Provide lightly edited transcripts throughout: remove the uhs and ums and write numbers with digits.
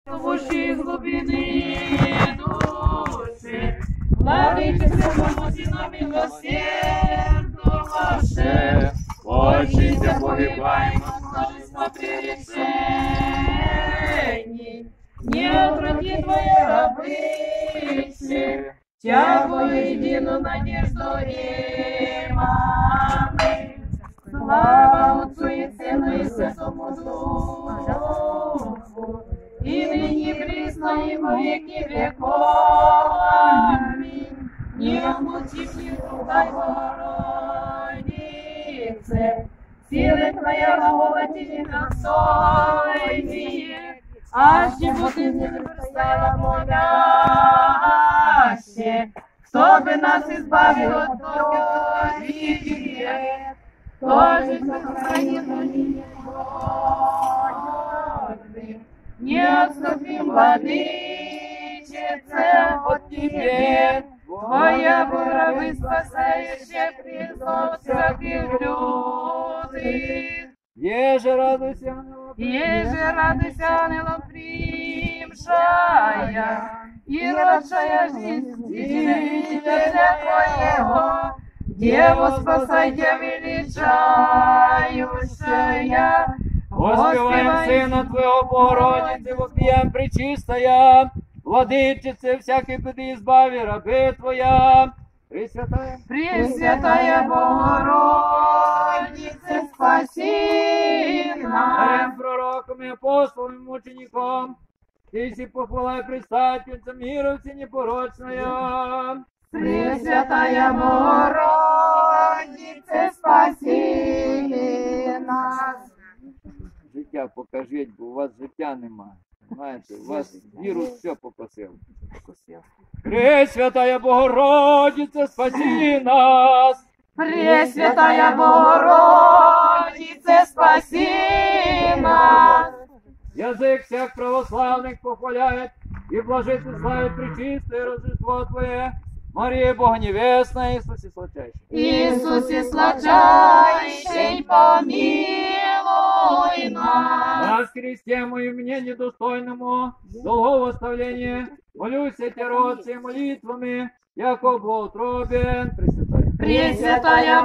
Уши из глубины души, владычица Богина милосерднейше, Отчися погибаем от множества прегрешений, не отврати Твоей рабыси, Тя воедино надежду иманы. Слава Отцу и Сыну и Святому Духу, и ныне присно и во веки веков. Аминь. Не омутив, не ругай, Богородице, силы Твоя головати недостойные, аж чего Ты не представила моляще, кто бы нас избавил от торги, тоже сохранил ныне Господи. Не отступим, владычице, от Тебе, Твоя буровы спасающая призов святых людей. Еже радуйся, ангелом примшая, и родшая жизнь Святителя Твоего, Деву спасайте величающая. воспеваем Сына Твоего, Богородицы, вопием пречистая, Владычице всякой беды избави, рабы Твоя, Пресвятая Богородице, спаси нас. Царем, пророком и апостолом, и мучеником, Ты си похвала предстательница мира всенепорочная. Пресвятая Богородице, спаси нас. Життя покажіть, бо у вас життя нема. Знаєте, у вас вірус все покосив. Пресвятая Богородице, спаси нас! Пресвятая Богородице, спаси нас. Язык всех православных похваляет и блажит и славит пречистое Рождество Твое, Мария Бога Невестная, Иисусе Сладчайший. Иисусе сладчайший, помилуй нас. Нас, Христе мою, мне недостойному, долгого оставления, молюсь эти родцы молитвами, яко благоутробен, Пресвятая. Пресвятая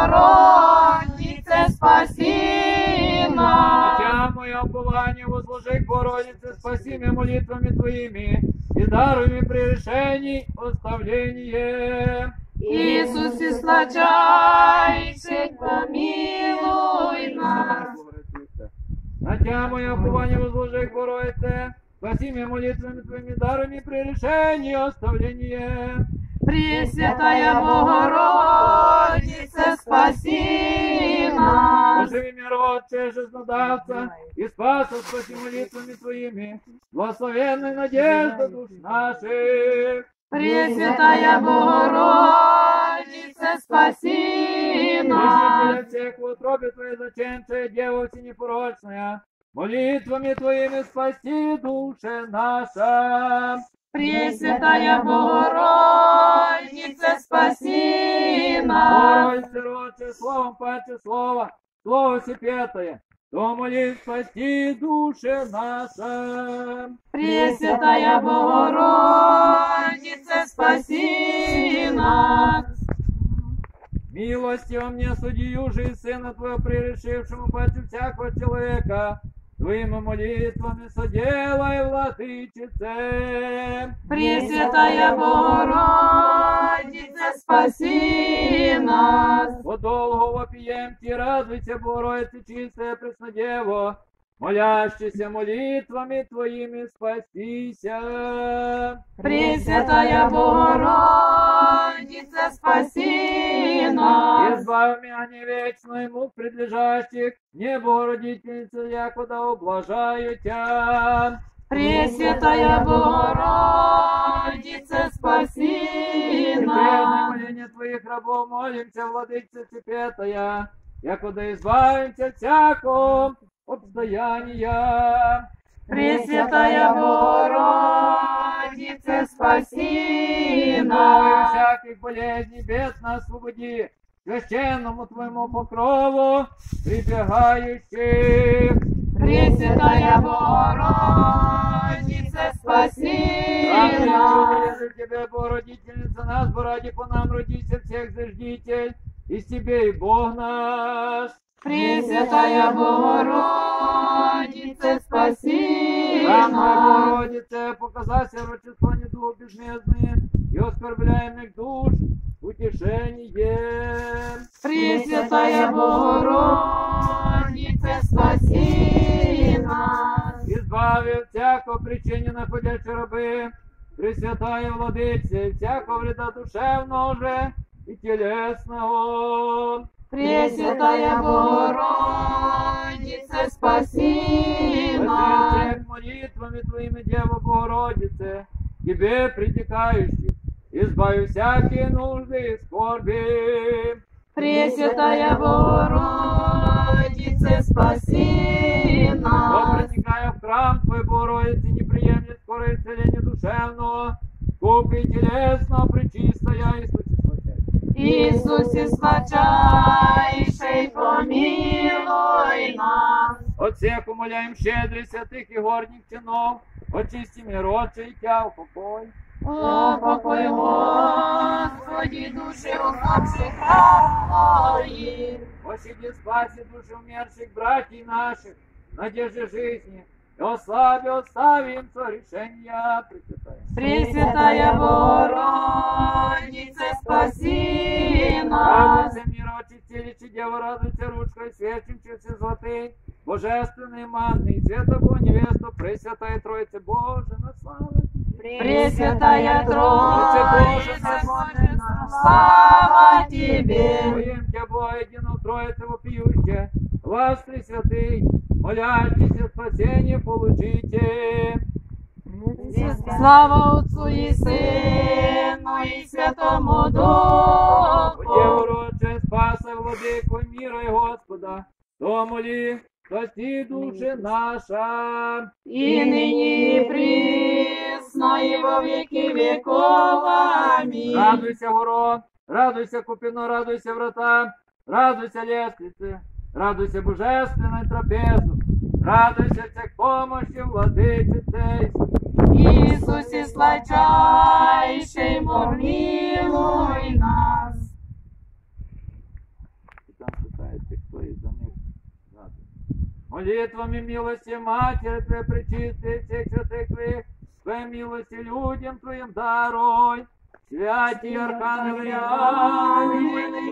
Богородице, спаси нас. Дитя мое, упование возложи к Богородице, спаси меня молитвами Твоими, и даруй мне при решении оставление. Иисусе сладчайший, помилуй нас. Дитя мое, упование возложи к Богородице, спаси меня молитвами Твоими, даруй мне при решении оставление. Пресвятая Богородице, спаси нас. Оживи мир Отче, жизнодавца, и спаса спаси молитвами Твоими, благословенной надежда душ наших. Пресвятая Богородице, спаси нас. Вышителя всех в утробе Твоей заченцая, Дева всенепорочная, молитвами Твоими спаси душе наша. Пресвятая Богородице, спаси нас. Богородице, Родце, словом паче слова, слово сепетое, то молись спаси душе наша. Пресвятая Богородице, спаси нас. Милостиво мне, судью же и Сына Твоего, пререшившему паче всякого человека, Твоими молитвами соделай, Владычице. Пресвятая Богородице, спаси нас. По долгу вопием Ти, радуйся, Богородице, чистая Преснодево, молящийся молитвами Твоими спасися. Пресвятая Богородице, спаси нас. Избави меня невечную мук предлежащих, не Богородительница, якуда облажаю Тя. Пресвятая Богородице, спаси И прежде нас. моления Твоих рабов молимся, Владычица Цепетая, якуда избавимся всяком обстояния. Пресвятая Богородице, спаси Избави нас. всяких болезней, бед нас освободи, священному Твоему покрову прибегающих. Пресвятая Богородице, Родительница нас, ради по нам родися всех заждитель, из Тебе и Бог наш. Пресвятая Богородице, спаси Храм нас. Богородице, показайся рочество недуг безмездные и оскорбляемых душ, утешение. Пресвятая Богородице, спаси нас. Избави от всякого причине находящей рабы, Пресвятая Владыце, всякого вреда душевного же и телесного. Пресвятая Богородице, спаси нас. Всех молитвами Твоими, Дева Богородице, Тебе притекающих, избави всякие нужды и скорби. Пресвятая Богородице, спаси Кто, нас. проникая в храм Твой, Богородице, не приемлет скорое исцеление душевного, скупи телесного, пречистая Иисусе святейший. Иисусе сладчайший, помилуй нас. От всех умоляем щедрых, святых и горних чинов, очисти мир, Отче, и Тя, упокой. О, покой, Господи, души усопших Твоих. Пощади, спаси души умерших братьев наших, надежде жизни, и остави им решения, Пресвятая. Пресвятая Богородице, спаси нас. Радуйся, мир, очистилище, Дева, радуйся, ручкой, свеченчицы золотый, божественный манный, святого невесту, Пресвятая Троица, Боже, на славу. Пресвятая Троица, Боже, слава Тебе. Твоим Тебя, Бога, единого Троица, вопиющая, вас, Пресвятый, молящийся спасение получите. Слава Отцу и Сыну и Святому Духу. Дева, Родче, спасай, Владыку мира и Господа, то моли, спаси души наша. И ныне и присно, и во веки веков. Аминь. Радуйся, город, радуйся, купино, радуйся, врата, радуйся, лестницы, радуйся, божественной трапезу, радуйся, всех помощи, владычице. Иисусе сладчайший, помилуй нас. И там читается, кто из-за них радуется. Молитвами милости Матери Твоей Пречистой, всех святых Твоих, Твоей милости людям Твоим даруй. Святые архангелы, ангелы,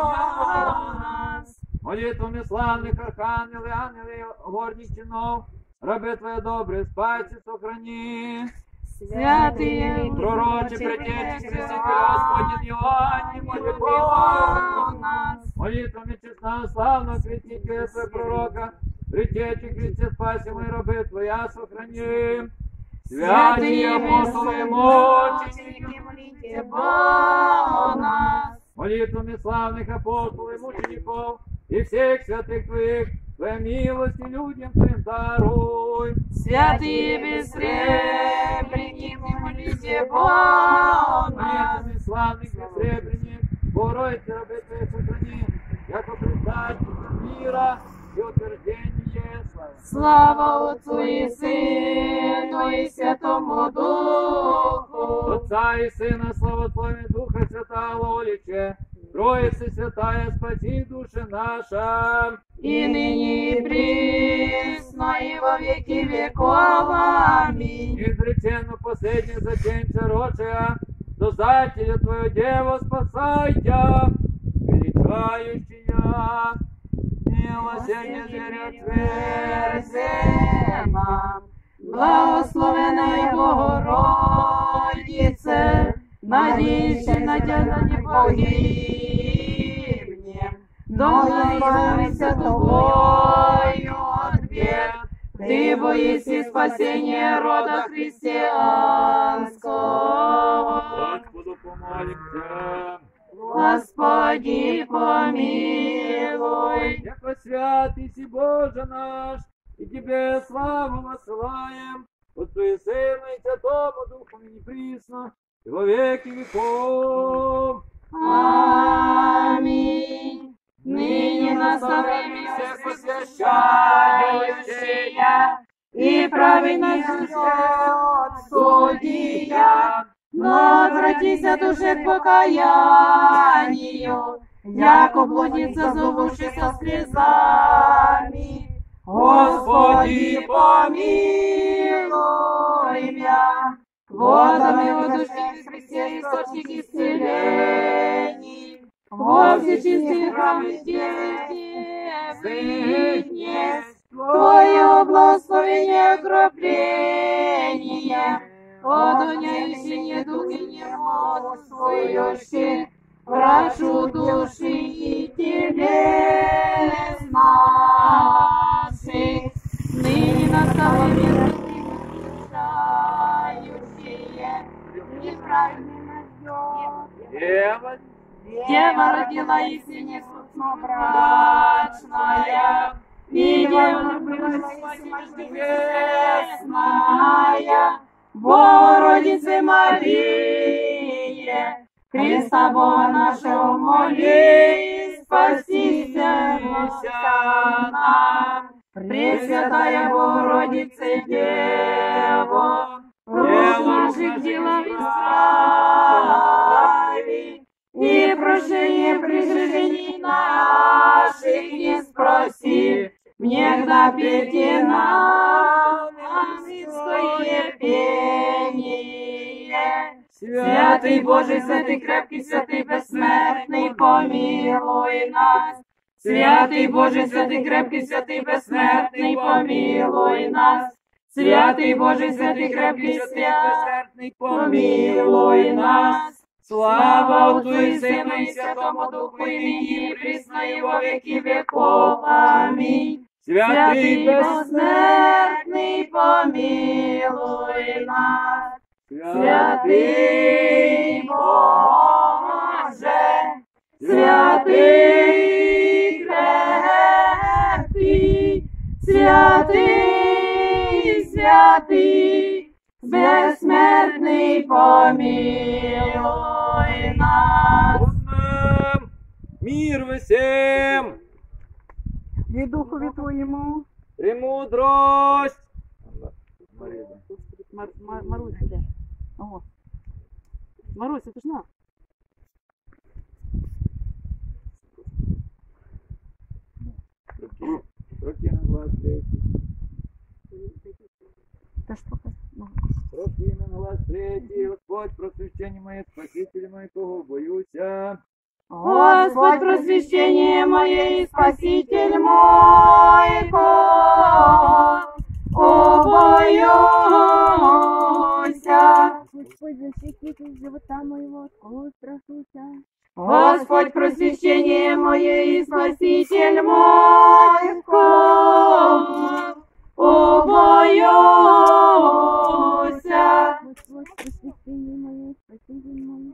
нас. молитвами славных архангелов, ангелов и горних чинов, рабы Твои добрые, спаси, сохрани. Святые Пророче, предтечи, Креститель Господень Иоанне, моли нас. молитвами честного, славного крестителя Твоего пророка, предтечи, Христе, спаси мои рабы Твоя, сохрани. Святые апостолы и мученики, молите Бога нас. молитвами славных апостолов и мучеников и всех святых Твоих, Твоей милости людям Твоим даруй. Святые бессребреники, молите Бога нас. Молитвами славных бессребреник, Богородице, рабы Твои, сохрани, яко предстательница мира и утверждение славы. Слава Отцу и Сыну и Святому Духу. Отца и Сына, славословие Духа Святого, Оличе, Троица Святая, спаси души наша. И ныне и присно, и во веки веков. Аминь. Изреченно последних заченча рочая, Создателя Твою Деву спасайте, величающая, милосердие зверя Тверзе нам. Благословенная Богородице, надеющая надежда не погибнем, но избавимся тобою от бед. Ты боишься спасения рода христианского. Господу помолимся. Господи, помилуй. Яко святый си Боже наш, и Тебе славу посылаем, Отцу и Сыну и Святому Духу, ныне присно, и во веки веков. Аминь. Ныне наставляем всех посвящающая и праведность судья, но отвратися душе к покаянию, яко блудница, зовущая слезами. Господи, помилуй меня, водами в душе Христе, источник исцелений, во все чистые храмы Тебе, Твое благословение окропление, одоняющие духи немолвствующие, прошу души и телес наших, ныне настало время превращающие неправильно ждет. Дева родила истине брачная, и Дева была небесная, Богородице Мария, Христа Бога нашего моли, спасися нам. Пресвятая Богородице Дева, в наших делах исправи, и прощение прегрешений наших не спроси, негда пейте нам святое пение. Святый Божий, святый крепкий, святый бессмертный, помилуй нас. Святый Божий, святый крепкий, святый бессмертный, помилуй нас. Святый Божий, святый крепкий, святый бессмертный, помилуй нас. Слава Отцу и Сыну и Святому Духу, и ныне и присно и во веки веков. Аминь. Святый бессмертный, помилуй нас. Святый Боже, святый крепкий, святый, бессмертный, помилуй нас. Мир вы всем! И духове Твоему. Премудрость! Маруся, де? Ого. Маруся, ти ж на. Руки на глаз третий. Та ж поки. Руки на глаз третий. Господь, просвящение мое, спаситель мой, кого боюся. Господь, просвящение мое и спаситель мой, кого боюся. Господь, защититель живота моего, от кого страшуся. Господь, просвящение мое и спаситель мой, кого боюся. Господь, просвящение мое, спаситель мой.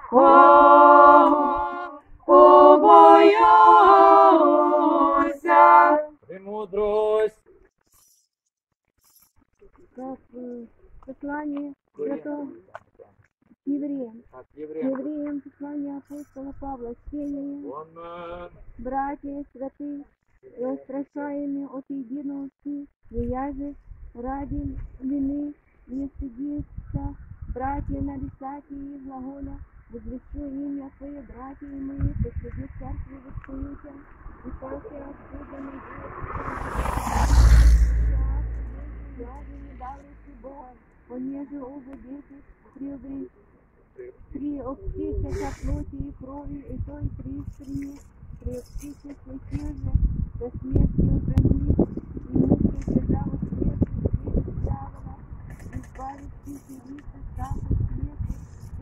Кого боюся. Премудрость! Как послание святого евреям. От евреев. Евреям послание апостола Павла, чтение. Братья святые, устрашаемые от единости, я ради вины не стыдится, братья нарисати и глаголя, возвещу имя Твое, братья и мои, посреди церкви восстаюся, и только рассужденный Бог, не давайте Бога, понеже угодите приобщися плоти и крови, и той пристріне, приобщися святил же, до смерти упрямли, и муки держава смерти, свет дьявола, избавившись и виса страха смерти,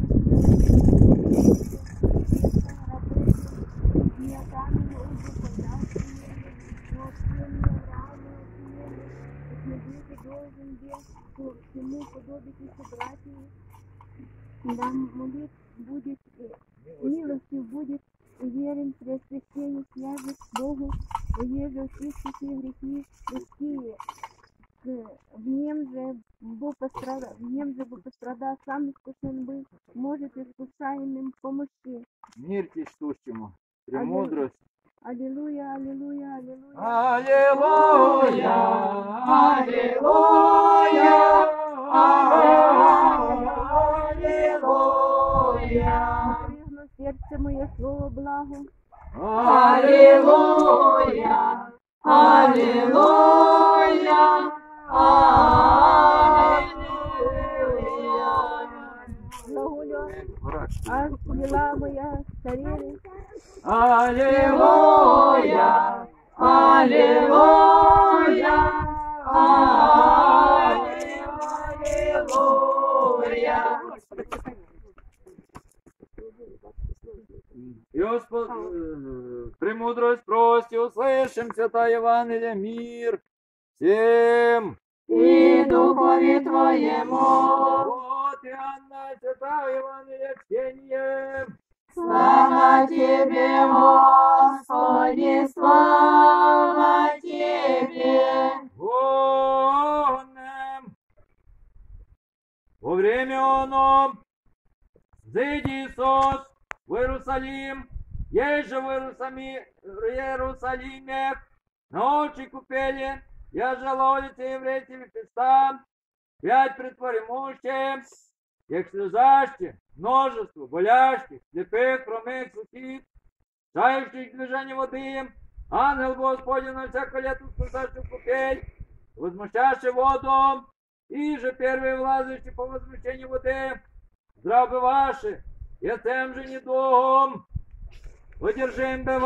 и отамили уже подавшие, но общение равное общение, отмедите должен без, всему подобитесь братья, да молит будет, милостью будет, уверен, преосвящение свяжет Богу, уеже очистите грехи людские. В нем же был пострадал, сам искушен был, может искушаемым помощи. Мир тищущему. Премудрость. Аллилуйя, аллилуйя, аллилуйя. Аллилуйя! Аллилуйя! Аллилуйя! серце моє слово благо. Алілуя, алілуя, алілуя. Глаголю, аж крила моя старіли. Алілуя, Алілуя, алілуя. И Господь, премудрость прости, услышим, святая Евангелие, мир всем. І духові твоєму. Вот и Анна, святая Евангелие, чтение. Слава Тебе, Господи, слава Тебе. Гонем. Во время оно, зайди Иисус в Иерусалим, есть же в Иерусалиме, на очи купели, я жалуюся еврейскими пестам, 5 притворимущим, як слезащих, множество, болящих, слепых, хромых, сухих, шающих движение воды, ангел Господень на всякое лето спасающий купель, возмущающий воду, и же первые влазящие по возмущению воды, здравы ваши, я тем же недугом, выдержим бы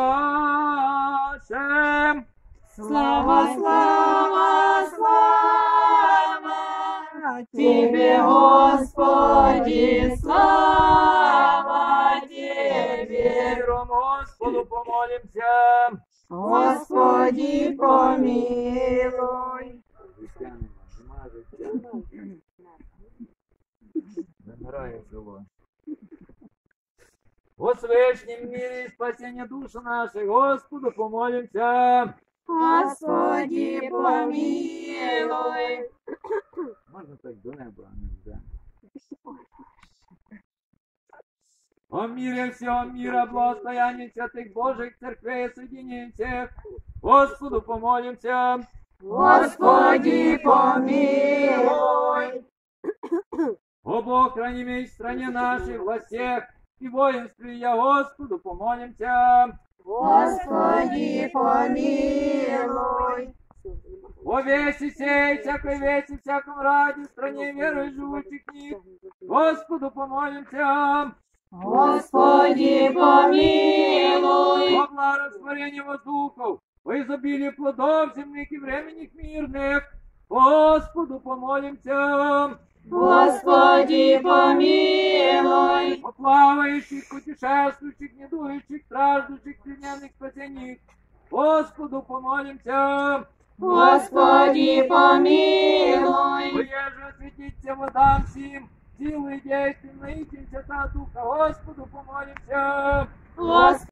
вашим. Слава, слава, слава Тебе, Господи, слава Тебе. Миром Господу помолимся. Господи, помилуй. Замирає село. О свечнім мире и спасение души нашей, Господу помолимся. Господи, помилуй. Можна так до неба, а не в землю. О мире всего мира, благостояние святых Божьих церквей, соединение всех, Господу помолимся. Господи, помилуй. О Бог, храни меч в стране нашей, во всех и воинстве, я Господу помолимся. Господи, помилуй. О веси сей, всякой веси, всяком ради, в стране веры живущих них, Господу помолимся. Господи, помилуй. О благорастворении воздухов, о изобилии плодов земных и временных мирных, Господу помолимся. Господи, помилуй. О плавающих, путешествующих, недующих, страждущих, плененных, спасенных, Господу помолимся. Господи, помилуй. Еже осветиться водам сим, силы и действия, наитимся та Духа, Господу помолимся. Господи,